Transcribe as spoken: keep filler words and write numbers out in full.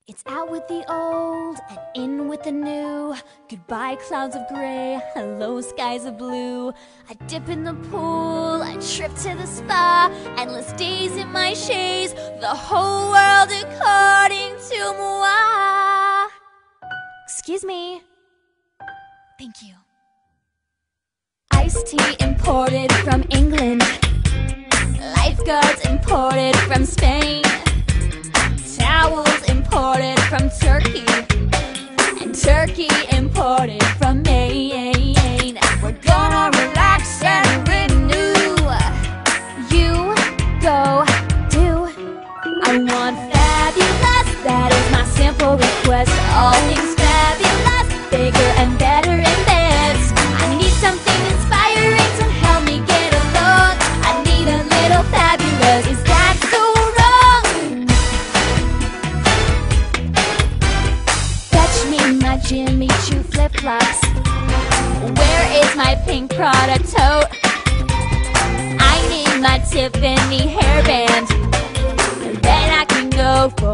It's out with the old and in with the new. Goodbye clouds of gray, hello skies of blue. I dip in the pool, I trip to the spa. Endless days in my shades, the whole world according to moi. Excuse me. Thank you. Iced tea imported from England. Lifeguards imported from Spain. Towels imported from Turkey, and Turkey imported from Maine. We're gonna relax and renew. You go do. I want fabulous, that is my simple request. All things fabulous, bigger and better and best. I need something inspiring to help me get along. I need a little fabulous, is that so wrong? Fetch me my Jimmy Choo flip-flops. Where is my pink Prada tote? I need my Tiffany hairband, and then I can go for